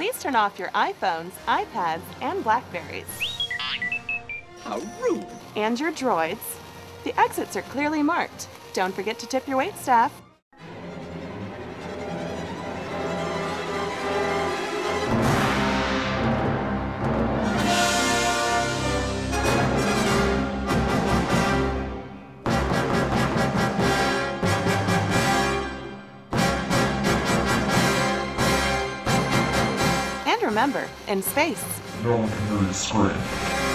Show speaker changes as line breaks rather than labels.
Please turn off your iPhones, iPads, and Blackberries.
How rude.
And your droids. The exits are clearly marked. Don't forget to tip your waitstaff. And remember, in space,
no one can really scream.